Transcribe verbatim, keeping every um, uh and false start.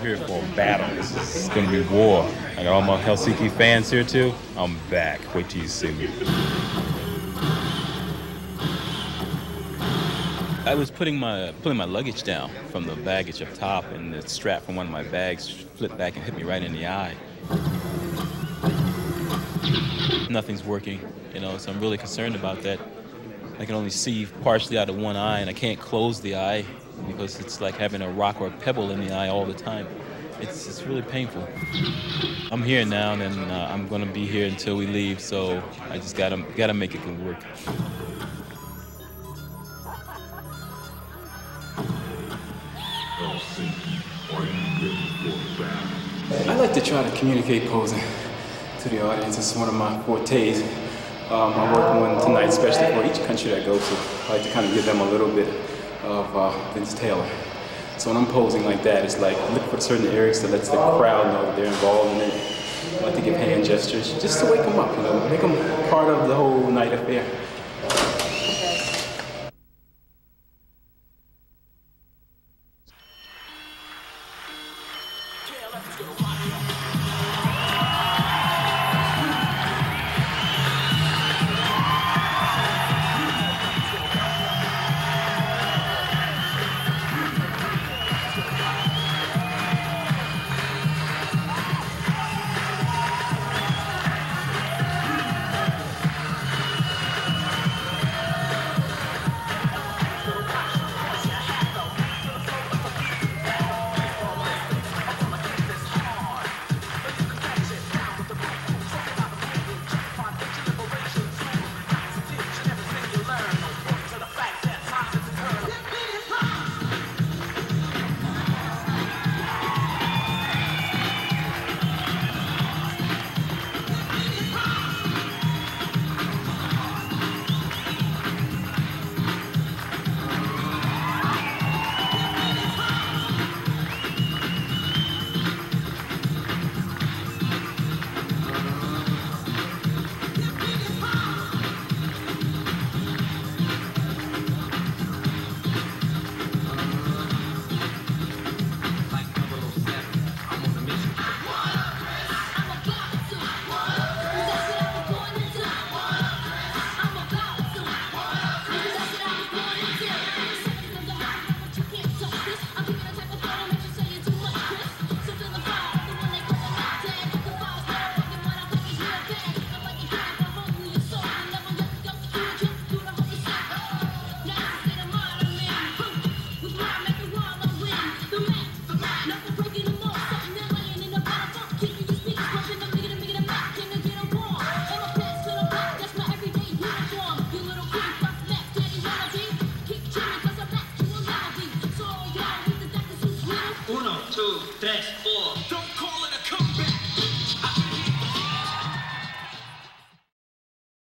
here for a battle. It's gonna be war. I got all my Helsinki fans here too. I'm back. Wait till you see me. I was putting my putting my luggage down from the baggage up top, and the strap from one of my bags flipped back and hit me right in the eye. Nothing's working, you know, so I'm really concerned about that. I can only see partially out of one eye, and I can't close the eye because it's like having a rock or a pebble in the eye all the time. It's, it's really painful. I'm here now, and uh, I'm gonna be here until we leave, so I just gotta, gotta make it work. I like to try to communicate posing to the audience. It's one of my fortes. Um, I'm working one tonight, especially for each country that I go to. I like to kind of give them a little bit of uh, Vince Taylor. So when I'm posing like that, it's like look for certain areas that lets the crowd know that they're involved in it. I like to give hand gestures just to wake them up, you know, make them part of the whole night affair. Uno, two, tres, four.